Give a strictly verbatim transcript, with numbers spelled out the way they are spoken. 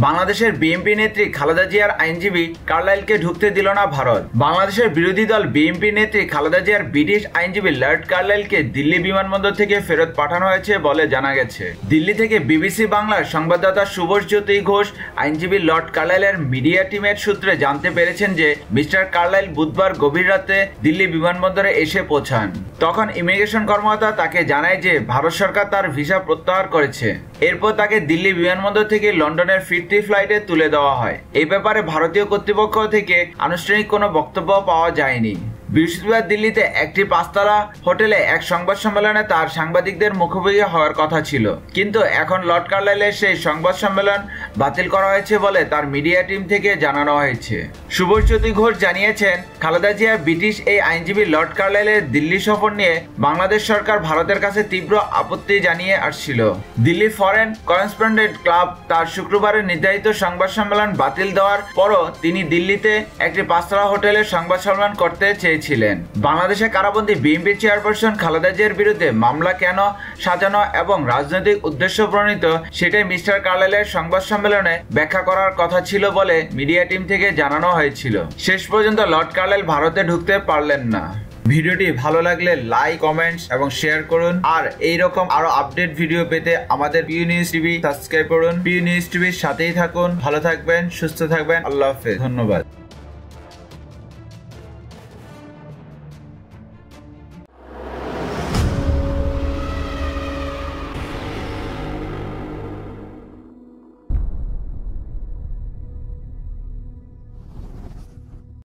বাংলাদেশের বিএনপি নেত্রী খালেদা জিয়ার আইনজীবী কার্লাইলকে ঢুকতে দিল না ভারত। বাংলাদেশের বিরোধী দল বিএনপি নেত্রী খালেদা জিয়ার ব্রিটিশ আইনজীবী লর্ড কার্লাইলকে দিল্লি বিমানবন্দর থেকে ফেরত পাঠানো হয়েছে বলে জানা গেছে। দিল্লি থেকে বিবিসি বাংলার সংবাদদাতা শুভজ্যোতি ঘোষ আইনজীবী লর্ড কার্লাইলের মিডিয়া টিমের সূত্রে জানতে পেরেছেন যে মিস্টার কার্লাইল বুধবার গভীর রাতে দিল্লি বিমানবন্দরে এসে পৌঁছান। তখন ইমিগ্রেশন কর্মকর্তা তাকে জানায় যে ভারত সরকার তার ভিসা প্রত্যাহার করেছে। এরপর তাকে দিল্লি বিমানবন্দর থেকে লন্ডনের ফিরতি ফ্লাইটে তুলে দেওয়া হয়। এই ব্যাপারে ভারতীয় কর্তৃপক্ষ থেকে আনুষ্ঠানিক কোনো বক্তব্য পাওয়া যায়নি। বৃহস্পতিবার দিল্লিতে একটি পাঁচতলা হোটেলে এক সংবাদ সম্মেলনে তার সাংবাদিকদের মুখোমুখি হওয়ার কথা ছিল, কিন্তু এখন লর্ড কার্লাইলের সেই সংবাদ সম্মেলন বাতিল করা হয়েছে বলে তার মিডিয়া টিম থেকে জানানো হয়েছে। শুভজ্যোতি ঘোষ জানিয়েছেন, খালেদা জিয়া ব্রিটিশ এই আইনজীবী লর্ড কার্লাইলের দিল্লি সফর নিয়ে বাংলাদেশ সরকার ভারতের কাছে তীব্র আপত্তি জানিয়ে আসছিল। দিল্লি ফরেন করেসপন্ডেন্ট ক্লাব তার শুক্রবারের নির্ধারিত সংবাদ সম্মেলন বাতিল দেওয়ার পরও তিনি দিল্লিতে একটি পাঁচতলা হোটেলে সংবাদ সম্মেলন করতে চেয়েছিলেন। বাংলাদেশে কারাবন্দী বিএনপি চেয়ারপারসন খালেদা জিয়ার বিরুদ্ধে মামলা কেন সাজানো এবং রাজনৈতিক উদ্দেশ্য প্রণীত সেটাই মিস্টার কার্লাইলের সংবাদ সম্মেলনে ব্যাখ্যা করার কথা ছিল বলে মিডিয়া টিম থেকে জানানো হয়েছিল। শেষ পর্যন্ত লর্ড কার্লাইল ভারতে ঢুকতে পারলেন না। ভিডিওটি ভালো লাগলে লাইক, কমেন্টস এবং শেয়ার করুন। আর এইরকম আরো আপডেট ভিডিও পেতে আমাদের পিউ নিউজ টিভি সাবস্ক্রাইব করুন। পিউ নিউজ টিভির সাথেই থাকুন। ভালো থাকবেন, সুস্থ থাকবেন। আল্লাহ হাফেজ। ধন্যবাদ।